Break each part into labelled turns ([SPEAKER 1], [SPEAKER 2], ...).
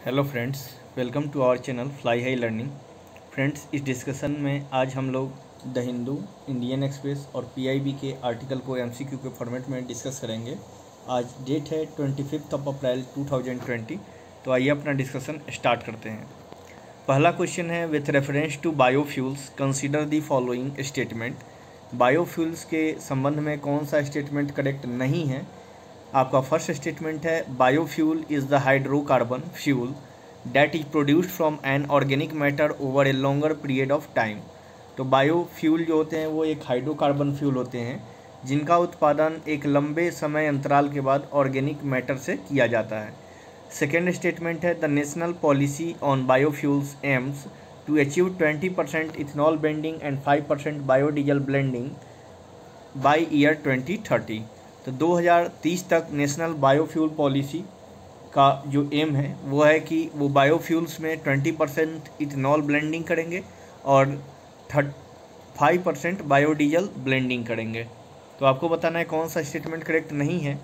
[SPEAKER 1] Hello friends, welcome to our channel Fly High Learning. Friends, इस discussion में आज हम लोग द हिंदू, इंडियन एक्सप्रेस और पीआईबी के आर्टिकल को एमसीक्यू के फॉर्मेट में डिस्कस करेंगे। आज डेट है 25 अप्रैल 2020। तो आइए अपना डिस्कशन स्टार्ट करते हैं। पहला क्वेश्चन है, with reference to biofuels consider the following statement. Biofuels के संबंध में कौन सा स्टेटमेंट करेक्ट नहीं है? आपका फर्स्ट स्टेटमेंट है, biofuel is the hydrocarbon fuel that is produced from an organic matter over a longer period of time. तो बायोफ्यूल जो होते हैं वो एक हाइड्रोकार्बन फ्यूल होते हैं जिनका उत्पादन एक लंबे समय अंतराल के बाद ऑर्गेनिक मैटर से किया जाता है। सेकेंड स्टेटमेंट है, the national policy on biofuels aims to achieve 20% ethanol blending and 5% biodiesel blending by year 2030। तो 2030 तक नेशनल बायोफ्यूल पॉलिसी का जो एम है वो है कि वो बायोफ्यूल्स में 20% इथेनॉल ब्लेंडिंग करेंगे और 5% बायोडीजल ब्लेंडिंग करेंगे। तो आपको बताना है कौन सा स्टेटमेंट करेक्ट नहीं है।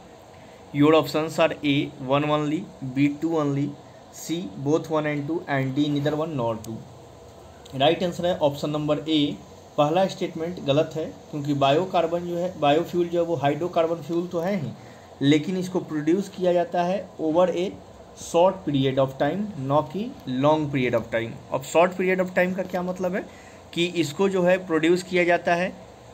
[SPEAKER 1] Your options are A 1 only, B 2 only, C both 1 and 2 and D neither 1 nor 2। Right answer है ऑप्शन नंबर ए। पहला स्टेटमेंट गलत है क्योंकि बायोकार्बन जो है, बायोफ्यूल जो है वो हाइड्रोकार्बन फ्यूल तो है ही, लेकिन इसको प्रोड्यूस किया जाता है over a short period of time, न कि लॉन्ग पीरियड ऑफ टाइम। अब शॉर्ट पीरियड ऑफ टाइम का क्या मतलब है कि इसको जो है प्रोड्यूस किया जाता है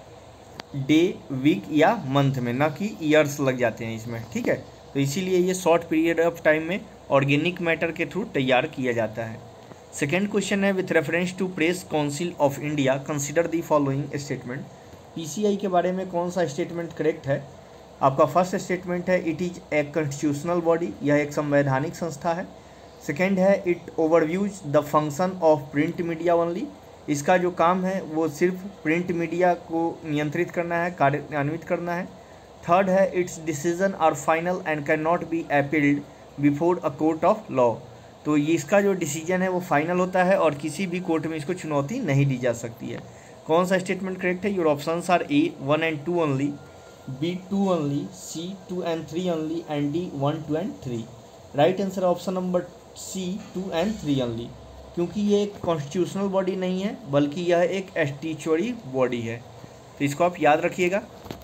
[SPEAKER 1] डे, वीक या मंथ में, ना कि ईयर्स लग जाते हैं इसमें, ठीक है। तो इसीलिए ये शॉर्ट पीरियड ऑफ टाइम में ऑर्गेनिक मैटर के थ्रू तैयार किया जाता है। सेकेंड क्वेश्चन है, with reference to press council of India consider the following statement. PCI के बारे में कौन सा स्टेटमेंट करेक्ट है? आपका फर्स्ट स्टेटमेंट है, it is a constitutional body, यह एक संवैधानिक संस्था है। सेकेंड है, it overviews the function of print media only, इसका जो काम है वो सिर्फ प्रिंट मीडिया को नियंत्रित करना है, कार्यान्वित करना है। थर्ड है, its decision are final and can not be appealed before a court of law, तो ये इसका जो डिसीजन है वो फाइनल होता है और किसी भी कोर्ट में इसको चुनौती नहीं दी जा सकती है। कौन सा स्टेटमेंट करेक्ट है? Your options are A 1 and 2 only, B 2 only, C 2 and 3 only and D 1, 2 and 3। Right answer option number C 2 and 3 only, क्योंकि ये एक कॉन्स्टिट्यूशनल बॉडी नहीं है बल्कि यह एक स्टैट्यूटरी बॉडी है। तो इसको आप याद रखिएगा।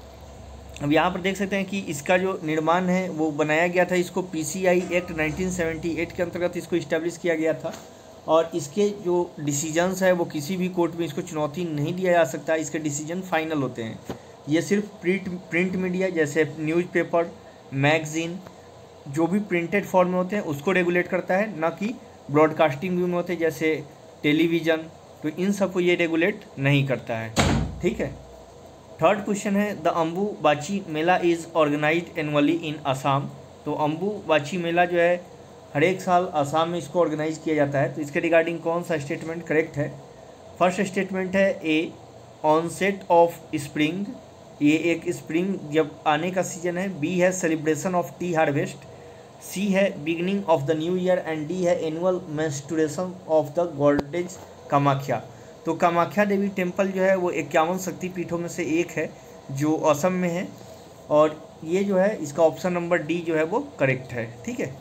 [SPEAKER 1] अब यहाँ पर देख सकते हैं कि इसका जो निर्माण है वो बनाया गया था, इसको पीसीआई एक्ट 1978 के अंतर्गत इसको इस्टेब्लिश किया गया था और इसके जो डिसीजंस है वो किसी भी कोर्ट में इसको चुनौती नहीं दिया जा सकता, इसके डिसीजन फाइनल होते हैं। ये सिर्फ प्रिंट मीडिया जैसे न्यूज़पेपर, मैगजीन, जो भी प्रिंटेड फॉर्म में होते हैं उसको रेगुलेट करता है, ना कि ब्रॉडकास्टिंग में होते हैं जैसे टेलीविज़न, तो इन सबको ये रेगुलेट नहीं करता है, ठीक है। थर्ड क्वेश्चन है, the Ambubachi Mela is organised annually in Assam. तो अम्बुबाची मेला जो है हर एक साल असम में इसको ऑर्गेनाइज किया जाता है। तो इसके रिगार्डिंग कौन सा स्टेटमेंट करेक्ट है? फर्स्ट स्टेटमेंट है ए ऑनसेट ऑफ स्प्रिंग, ये एक स्प्रिंग जब आने का सीजन है। बी है celebration of tea harvest, C है beginning of the new year and D है annual menstruation of the goddess Kamakhya. तो कामाख्या देवी टेम्पल जो है वो 51 शक्तिपीठों में से एक है जो असम में है और ये जो है इसका ऑप्शन नंबर डी जो है वो करेक्ट है, ठीक है।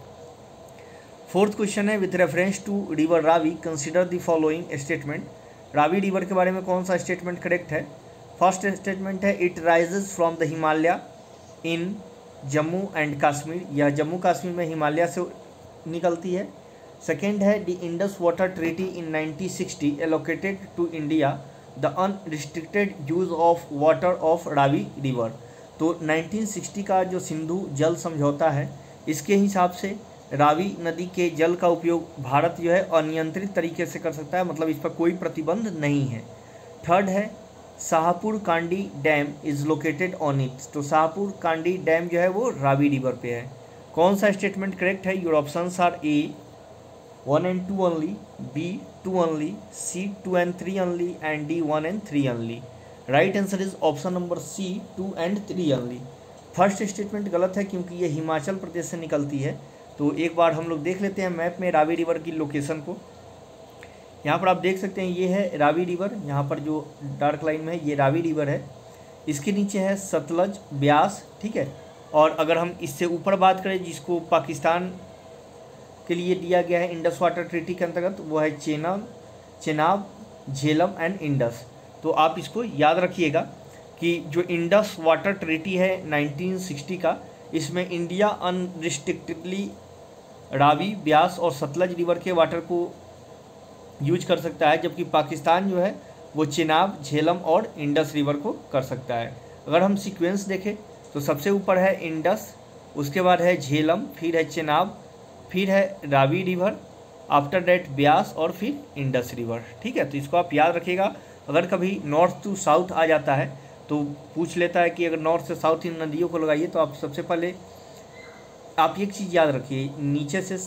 [SPEAKER 1] फोर्थ क्वेश्चन है, with reference to river Ravi consider the following statement. Ravi river के बारे में कौन सा स्टेटमेंट करेक्ट है? फर्स्ट स्टेटमेंट है, it rises from the Himalaya in Jammu and Kashmir, यह जम्मू कश्मीर में हिमालय से निकलती है। सेकेंड है, the Indus water treaty in 1960 allocated to India the unrestricted use of water of Ravi river. तो 1960 का जो सिंधु जल समझौता है इसके हिसाब से रावी नदी के जल का उपयोग भारत जो है अनियंत्रित तरीके से कर सकता है, मतलब इस पर कोई प्रतिबंध नहीं है। थर्ड है, Shahpur Kandi dam is located on it. तो शाहपुर कांडी डैम जो है वो रावी रिवर पे है। कौन सा स्टेटमेंट करेक्ट है? Your options are A 1 and 2 only, B 2 only, C 2 and 3 only and D 1 and 3 only। Right answer is option number C 2 and 3 only। First statement गलत है क्योंकि ये हिमाचल प्रदेश से निकलती है। तो एक बार हम लोग देख लेते हैं मैप में रावी रिवर की लोकेशन को। यहाँ पर आप देख सकते हैं ये है रावी रिवर, यहाँ पर जो डार्क लाइन में है ये रावी रिवर है। इसके नीचे है सतलज, ब्यास, ठीक है। और अगर हम इससे ऊपर बात करें जिसको पाकिस्तान के लिए दिया गया है इंडस वाटर ट्रीटी के अंतर्गत, वो है चेनाब, झेलम एंड इंडस। तो आप इसको याद रखिएगा कि जो इंडस वाटर ट्रीटी है 1960 का, इसमें इंडिया अनरिस्ट्रिक्टेडली रावी, ब्यास और सतलज रिवर के वाटर को यूज कर सकता है, जबकि पाकिस्तान जो है वो चेनाब, झेलम और इंडस रिवर को कर सकता है। अगर हम सीक्वेंस देखें तो सबसे ऊपर है इंडस, उसके बाद है झेलम, फिर है चेनाब, फिर है Ravi river, after that Beas और फिर इंडस रिवर। ठीक है, तो इसको आप याद रखिएगा। अगर कभी नॉर्थ टू साउथ आ जाता है तो पूछ लेता है कि अगर नॉर्थ से साउथ इन नदियों को लगाइए, तो आप सबसे पहले आप एक चीज़ याद रखिए, नीचे से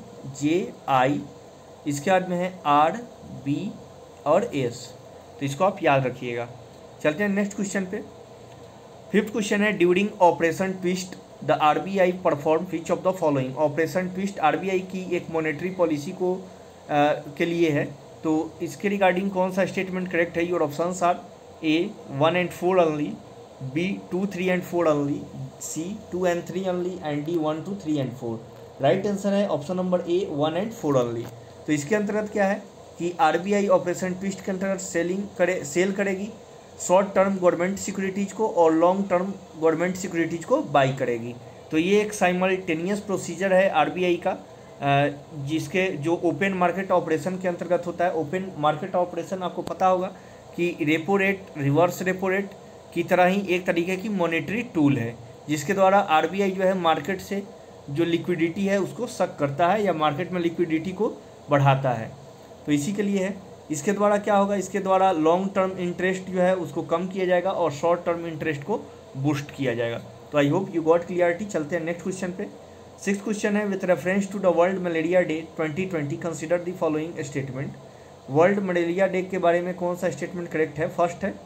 [SPEAKER 1] CJI, इसके बाद में है RB और S, तो इसको आप याद रखिएगा। चलते हैं नेक्स्ट क्वेश्चन पे। फिफ्थ क्वेश्चन है during operation twist the RBI perform which of the following. Operation twist RBI की एक मॉनेटरी पॉलिसी को के लिए है, तो इसके रिगार्डिंग कौन सा स्टेटमेंट करेक्ट है? Your options are A 1 and 4 only, B 2, 3 and 4 only, C 2 and 3 only and D 1, 2, 3 and 4। Right answer है option number A 1 and 4 only। तो इसके अंतर्गत क्या है कि RBI ऑपरेशन ट्विस्ट के अंतर्गत सेल करेगी शॉर्ट टर्म गवर्नमेंट सिक्योरिटीज़ को और लॉन्ग टर्म गवर्नमेंट सिक्योरिटीज़ को बाई करेगी। तो ये एक साइमल्टेनियस प्रोसीजर है RBI का, जिसके जो ओपन मार्केट ऑपरेशन के अंतर्गत होता है। ओपन मार्केट ऑपरेशन आपको पता होगा कि repo rate, reverse repo rate की तरह ही एक तरीके की मॉनेटरी टूल है, जिसके द्वारा RBI जो है मार्केट से जो लिक्विडिटी है उसको सक करता है या मार्केट में लिक्विडिटी को बढ़ाता है। तो इसी के लिए है। इसके द्वारा क्या होगा, इसके द्वारा लॉन्ग टर्म इंटरेस्ट जो है उसको कम किया जाएगा और शॉर्ट टर्म इंटरेस्ट को बूस्ट किया जाएगा। तो I hope you got clarity. चलते हैं नेक्स्ट क्वेश्चन पे। सिक्स्थ क्वेश्चन है with reference to the world malaria day 2020 consider the following statement. World malaria day के बारे में कौन सा स्टेटमेंट करेक्ट है? फर्स्ट है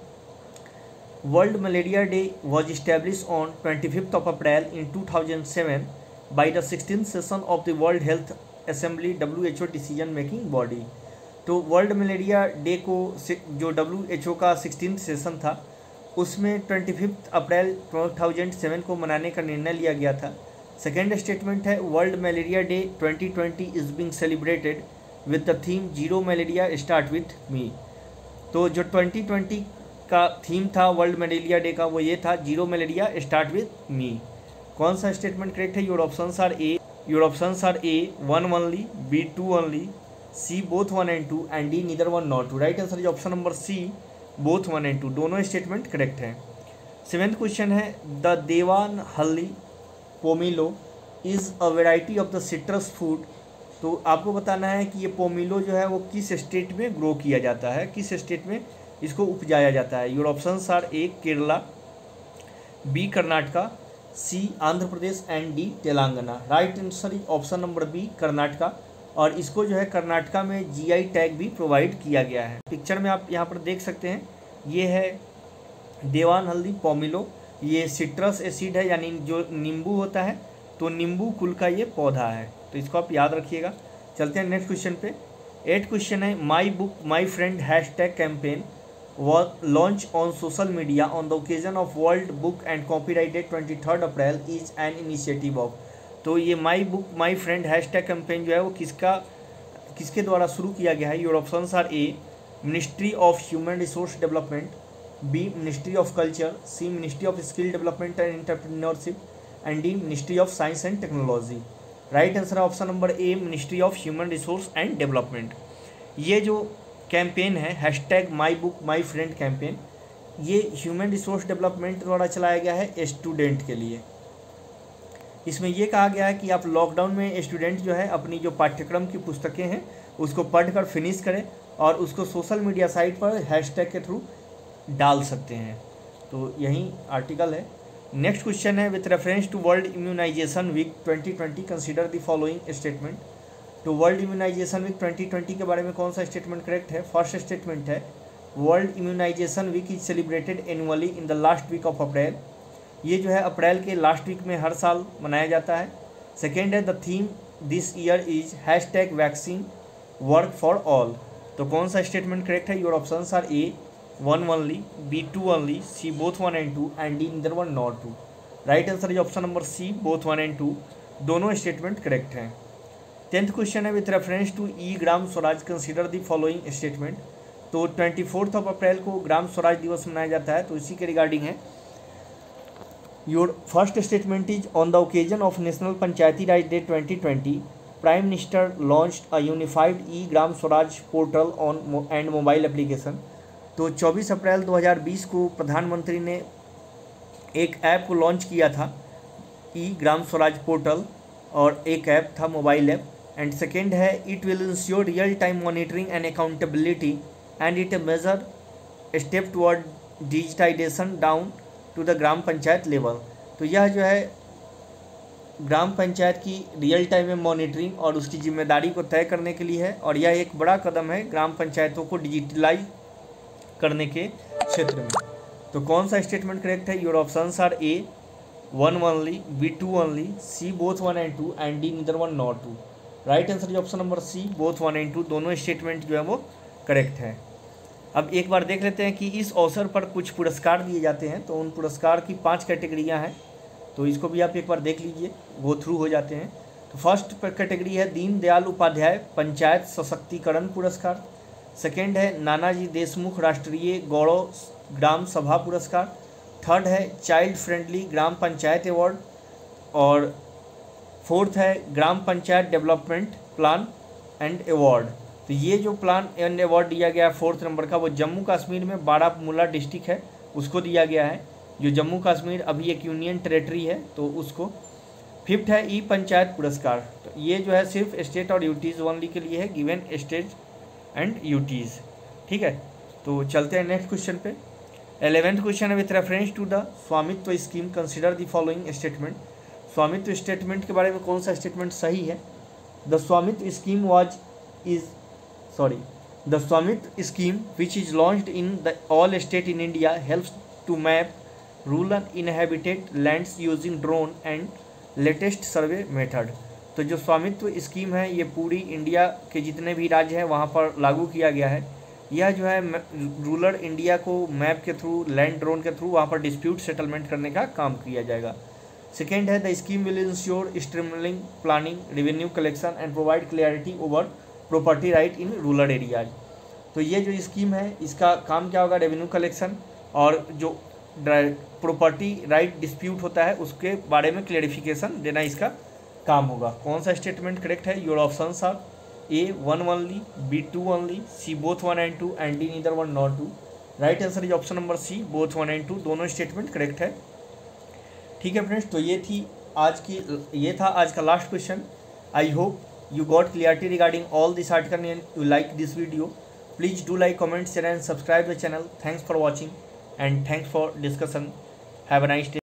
[SPEAKER 1] world malaria day was establish on 25th of April in 2007 by the 16th session of the world health assembly WHO decision making body. तो world malaria day को जो WHO का 16th सेशन था उसमें 25th अप्रैल 2007 को मनाने का निर्णय लिया गया था। सेकेंड स्टेटमेंट है world malaria day 2020 is being celebrated with the theme zero malaria start with me. तो जो 2020 का थीम था वर्ल्ड मलेरिया डे का वो ये था zero malaria start with me. कौन सा स्टेटमेंट करेक्ट है? Your options are A 1 only, B 2 only, C both 1 and 2 and D neither 1 nor 2। Right answer is option number C both 1 and 2, दोनों statement correct हैं। Seventh question है the Devanahalli pomelo is a variety of the citrus food. तो आपको बताना है कि ये पोमिलो जो है वो किस स्टेट में ग्रो किया जाता है, किस स्टेट में इसको उपजाया जाता है। Your options are A Kerala, B Karnataka, C Andhra Pradesh and D Telangana. Right answer is option number B Karnataka, और इसको जो है कर्नाटका में GI टैग भी प्रोवाइड किया गया है। पिक्चर में आप यहाँ पर देख सकते हैं, ये है देवानहल्ली पोमिलो। ये सिट्रस एसिड है, यानी जो नींबू होता है तो नींबू कुल का ये पौधा है, तो इसको आप याद रखिएगा। चलते हैं नेक्स्ट क्वेश्चन पे। 8th क्वेश्चन है my book my friend hashtag campaign was launched on social media on the occasion of World Book and Copyright Day 23rd April is an initiative of। तो ये my book my friend hashtag campaign जो है वो किसके द्वारा शुरू किया गया है? Your options are A ministry of human resource development, B ministry of culture, C ministry of skill development and entrepreneurship and D ministry of science and technology. Right answer है option number A ministry of human resource and development. ये जो campaign है hashtag my book my friend campaign, ये human resource development द्वारा चलाया गया है student के लिए। इसमें यह कहा गया है कि आप लॉकडाउन में स्टूडेंट जो है अपनी जो पाठ्यक्रम की पुस्तकें हैं उसको पढ़कर फिनिश करें और उसको सोशल मीडिया साइट पर हैशटैग के थ्रू डाल सकते हैं। तो यही आर्टिकल है। नेक्स्ट क्वेश्चन है with reference to world immunization week 2020 consider the following statement. तो वर्ल्ड इम्यूनाइजेशन वीक 2020 के बारे में कौन सा स्टेटमेंट करेक्ट है? फर्स्ट स्टेटमेंट है world immunization week is celebrated annually in the last week of April. ये जो है अप्रैल के लास्ट वीक में हर साल मनाया जाता है। सेकेंड है the theme this year is hashtag vaccine work for all. तो कौन सा स्टेटमेंट करेक्ट है? Your options are A 1 only, B 2 only, C both 1 and 2 and D neither 1 nor 2। Right answer is option number C both 1 and 2, दोनों statement correct हैं। 10th question है, with reference to e Gram Swaraj consider the following statement. तो 24 अप्रैल को ग्राम स्वराज दिवस मनाया जाता है, तो इसी के रिगार्डिंग है। Your first statement is on the occasion of national panchayati raj day 2020 prime minister launched a unified e Gram Swaraj portal on and mobile application. तो 24 अप्रैल 2020 को प्रधानमंत्री ने एक ऐप को लॉन्च किया था, ई ग्राम स्वराज पोर्टल, और एक ऐप था मोबाइल ऐप। एंड सेकेंड है, it will ensure real time monitoring and accountability and it major step toward digitisation down to the gram panchayat level. तो यह जो है ग्राम पंचायत की रियल टाइम में मॉनिटरिंग और उसकी जिम्मेदारी को तय करने के लिए है, और यह एक बड़ा कदम है ग्राम पंचायतों को डिजिटलाइज करने के क्षेत्र में। तो कौन सा स्टेटमेंट करेक्ट है? Your options are A 1 only, B 2 only, C both 1 and 2 and D neither 1 not 2। Right answer option number C both 1 and 2, दोनों स्टेटमेंट जो है वो करेक्ट है। अब एक बार देख लेते हैं कि इस अवसर पर कुछ पुरस्कार दिए जाते हैं, तो उन पुरस्कार की 5 कैटेगरियाँ हैं, तो इसको भी आप एक बार देख लीजिए, गो थ्रू हो जाते हैं। तो फर्स्ट कैटेगरी है दीनदयाल उपाध्याय पंचायत सशक्तिकरण पुरस्कार। सेकेंड है नानाजी देशमुख राष्ट्रीय गौरव ग्राम सभा पुरस्कार। थर्ड है child friendly gram panchayat award. और फोर्थ है gram panchayat development plan and award. तो ये जो प्लान एंड अवार्ड दिया गया है 4th नंबर का, वो जम्मू कश्मीर में बारामूला डिस्ट्रिक्ट है उसको दिया गया है, जो जम्मू कश्मीर अभी एक यूनियन टेरेटरी है, तो उसको। 5th है ई पंचायत पुरस्कार। तो ये जो है सिर्फ स्टेट और यूटीज़ ओनली के लिए है, गिवन स्टेट एंड यूटीज़। ठीक है, तो चलते हैं नेक्स्ट क्वेश्चन पे। 11th क्वेश्चन है, with reference to the Swamitva scheme consider the following statement. Swamitva statement के बारे में कौन सा स्टेटमेंट सही है? The Swamitva scheme The Swamit scheme, which is launched in all states in India, helps to map rural inhabited lands using drone and latest survey method। तो जो स्वामित्व स्कीम है ये पूरी इंडिया के जितने भी राज्य हैं वहाँ पर लागू किया गया है। यह जो है रूरल इंडिया को मैप के थ्रू, लैंड ड्रोन के थ्रू वहाँ पर डिस्प्यूट सेटलमेंट करने का काम किया जाएगा। सेकेंड है the scheme will ensure streamlining planning, revenue collection and provide clarity over property right in rural areas. तो ये जो स्कीम है इसका काम क्या होगा? रेवेन्यू कलेक्शन और जो प्रॉपर्टी राइट डिस्प्यूट होता है उसके बारे में क्लेरिफिकेशन देना इसका काम होगा। कौन सा स्टेटमेंट करेक्ट है? Your options are A 1 only, B 2 only, C both 1 and 2 and D neither 1 not 2। Right answer is option number C both 1 and 2, दोनों स्टेटमेंट करेक्ट है। ठीक है फ्रेंड्स, तो ये था आज का last question. I hope you got clarity regarding all this article and you like this video. Please do like, comment, share and subscribe the channel. Thanks for watching and thanks for discussion. Have a nice day.